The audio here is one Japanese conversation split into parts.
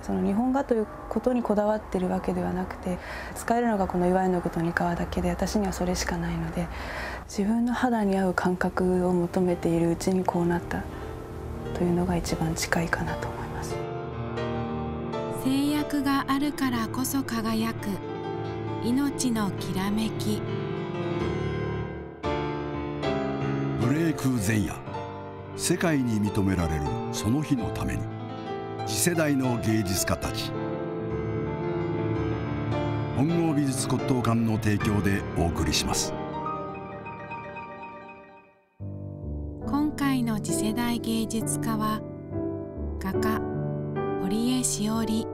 その日本画ということにこだわってるわけではなくて、使えるのがこの岩絵の具とにかわだけで、私にはそれしかないので、自分の肌に合う感覚を求めているうちにこうなったというのが一番近いかなと思います。 制約があるからこそ輝く命のきらめき。 ブレイク前夜、世界に認められるその日のために、次世代の芸術家たち。本郷美術骨董館の提供でお送りします。 今回の次世代芸術家は画家堀江しおり。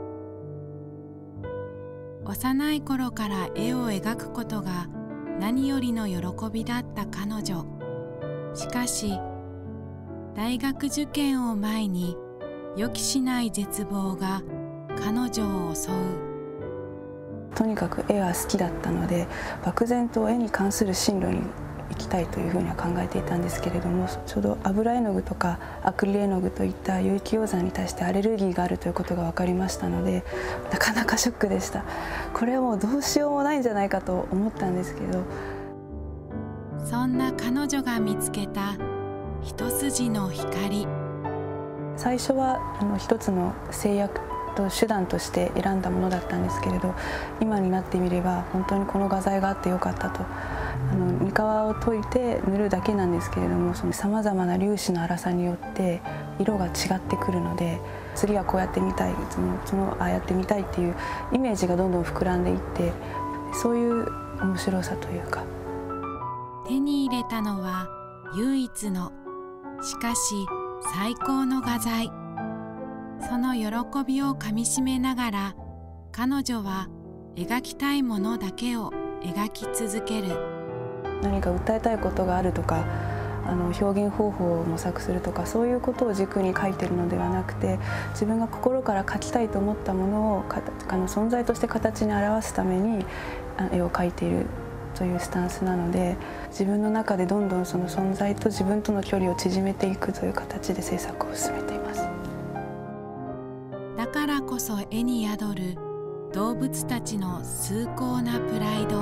幼い頃から絵を描くことが何よりの喜びだった彼女。しかし大学受験を前に予期しない絶望が彼女を襲う。 とにかく絵は好きだったので、漠然と絵に関する進路に行きたいというふうには考えていたんですけれども、ちょうど油絵の具とかアクリル絵の具といった有機溶剤に対してアレルギーがあるということが分かりましたので、なかなかショックでした。これはもうどうしようもないんじゃないかと思ったんですけど、 そんな彼女が見つけた一筋の光。 最初は一つの制約と手段として選んだものだったんですけれど、今になってみれば本当にこの画材があってよかったと。にかわを解いて塗るだけなんですけれども、そのさまざまな粒子の粗さによって色が違ってくるので、次はこうやってみたい、ああやってみたいっていうイメージがどんどん膨らんでいって、そういう面白さというか。 手に入れたのは唯一の、しかし最高の画材。その喜びをかみしめながら、彼女は描きたいものだけを描き続ける。 何か訴えたいことがあるとか、表現方法を模索するとか、そういうことを軸に描いてるのではなくて、自分が心から描きたいと思ったものを存在として形に表すために絵を描いているというスタンスなので、自分の中でどんどんその存在と自分との距離を縮めていくという形で制作を進めています。 だからこそ絵に宿る動物たちの崇高なプライド。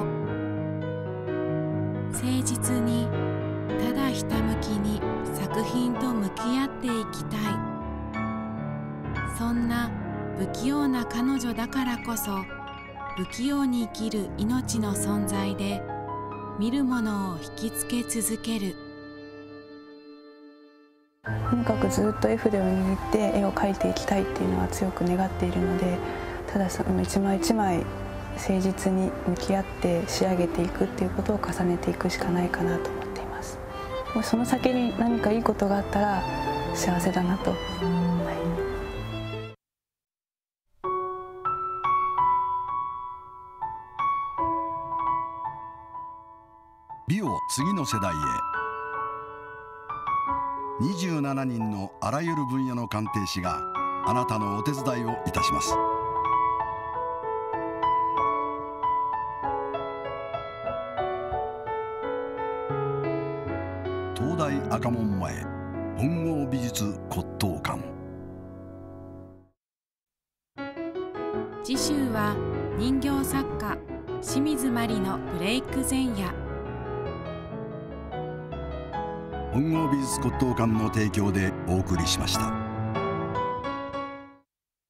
誠実にただひたむきに作品と向き合っていきたい。そんな不器用な彼女だからこそ、不器用に生きる命の存在で見るものを引きつけ続ける。 とにかくずっと絵筆を握って絵を描いていきたいっていうのは強く願っているので、ただその一枚一枚誠実に向き合って仕上げていくっていうことを重ねていくしかないかなと思っています。もしその先に何かいいことがあったら幸せだなと。 美を次の世代へ。27人のあらゆる分野の鑑定士があなたのお手伝いをいたします。東大赤門前本郷美術骨董館。 次週は人形作家清水まりのブレイク前夜。 本郷美術骨董館の提供でお送りしました。